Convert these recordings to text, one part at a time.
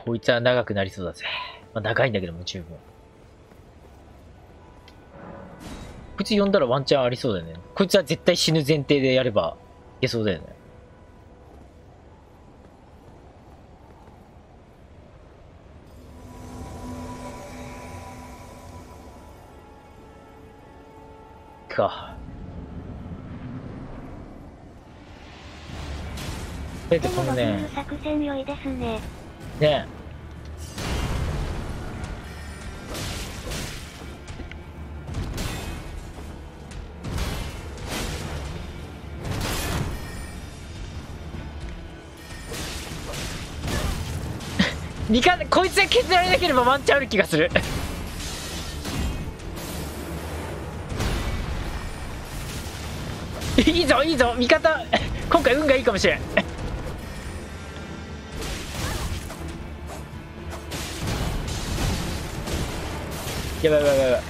こいつは長くなりそうだぜ。まあ、長いんだけども十分。こいつ呼んだらワンチャンありそうだよね。こいつは絶対死ぬ前提でやればいけそうだよね。か。でこのね。 作戦良いですね。 ねえ。こいつが削られなければワンチャンある気がする。いいぞいいぞ、味方今回運がいいかもしれん。やばいやばいやばい。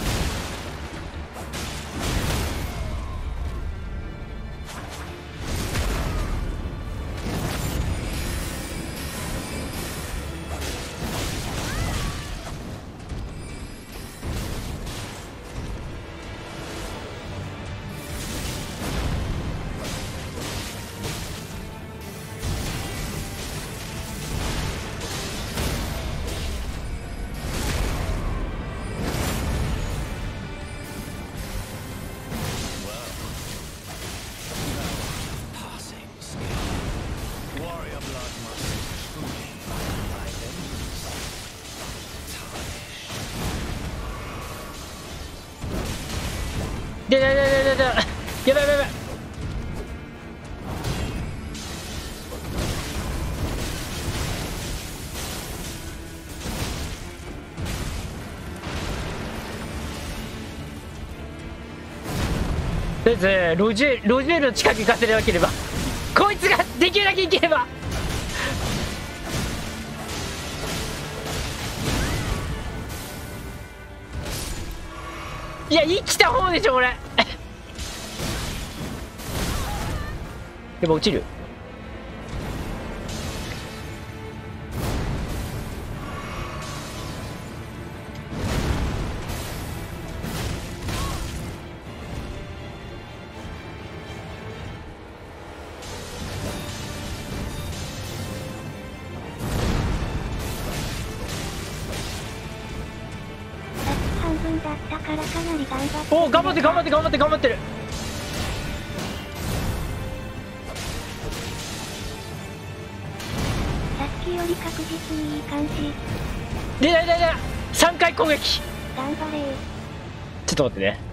やばいやばいやばいやばいやばいやばい。とりあえずロジェールの近くに行かせなければ、こいつができるだけいければ。いや生きた方でしょこれ。でも落ちる。 半分だったからかなり頑張って。 おお、頑張って頑張って頑張って頑張ってる。 さっきより確実にいい感じ。 で3回攻撃。 頑張れー。 ちょっと待ってね。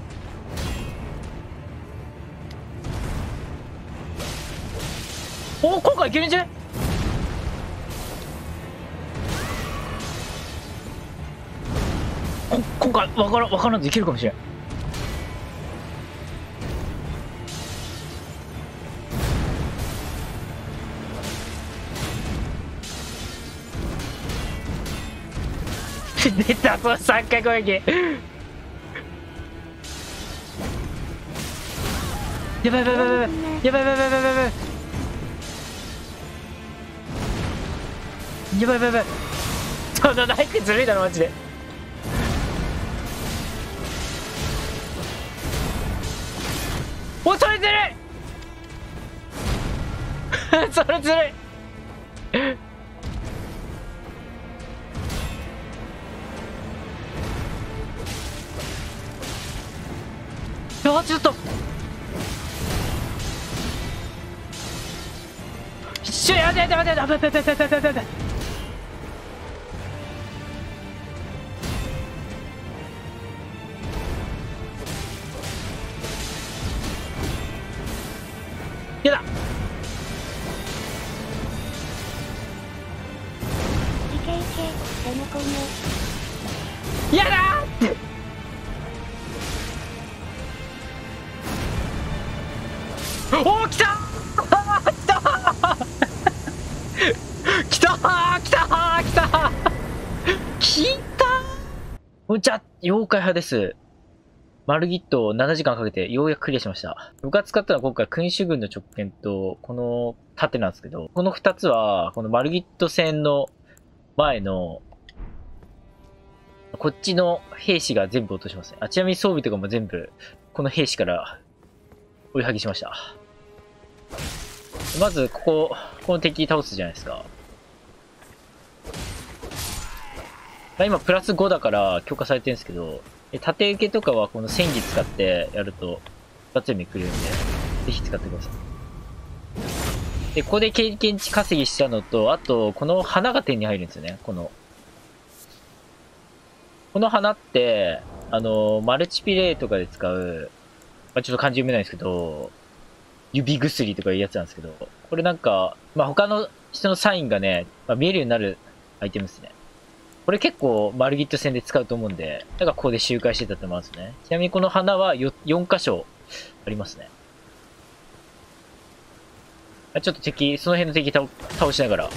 おお、今回いけるんじゃね。今回わからんといけるかもしれん。出た、その3回攻撃。やばいやばいやばいやばいやばいやばいやばいやばいやばいやばい。そのナイフずるいだろマジで。お、それずるいそれずるい。あ、ちょっと一緒やだやだやだやだやだやだやだやだやだやだ。やだ。 いけいけ、でもこの。 やだーって。おー、来たー来たー来たー来たー来たー来たー。こんにちは、妖怪派です。マルギットを7時間かけてようやくクリアしました。僕が使ったのは今回君主軍の直剣とこの盾なんですけど、この2つはこのマルギット戦の前の、こっちの兵士が全部落としますね。あ、ちなみに装備とかも全部、この兵士から追いはぎしました。まず、この敵倒すじゃないですか。今、プラス5だから強化されてるんですけど、縦受けとかはこの戦技使ってやると、2つ目くれるんで、ぜひ使ってください。で、ここで経験値稼ぎしたのと、あと、この花が手に入るんですよね。この花って、マルチピレイとかで使う、まあ、ちょっと漢字読めないんですけど、指薬とかいうやつなんですけど、これなんか、まあ、他の人のサインがね、まあ、見えるようになるアイテムですね。これ結構マルギット戦で使うと思うんで、だからここで周回してたって思うんですね。ちなみにこの花は 4箇所ありますね。ちょっとその辺の敵倒しながら、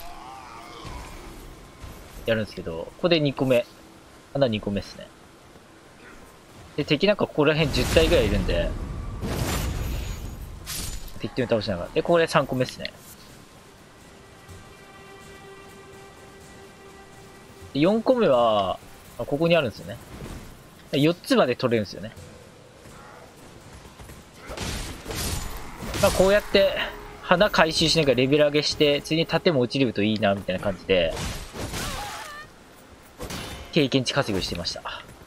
やるんですけど、ここで2個目。花2個目ですね。で、敵なんかここら辺10体ぐらいいるんで、適当に倒しながら。で、これ3個目ですね。で4個目は、ここにあるんですよね。4つまで取れるんですよね。まあ、こうやって、花回収しながらレベル上げして、次に盾も落ちるといいな、みたいな感じで、経験値稼ぎをしてました。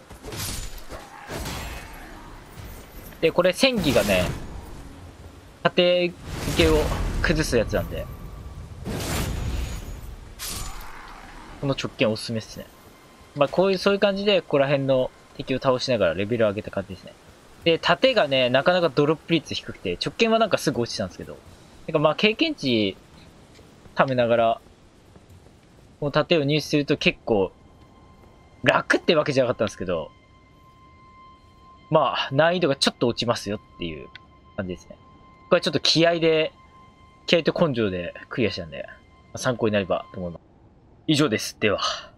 で、これ戦技がね、縦受けを崩すやつなんで、この直径おすすめですね。まあ、そういう感じで、ここら辺の敵を倒しながらレベルを上げた感じですね。で、盾がね、なかなかドロップ率低くて、直径はなんかすぐ落ちたんですけど、なんかまあ、経験値、貯めながら、この盾を入手すると結構、楽ってわけじゃなかったんですけど、まあ、難易度がちょっと落ちますよっていう感じですね。これはちょっと気合と根性でクリアしたんで、参考になればと思います。以上です。では。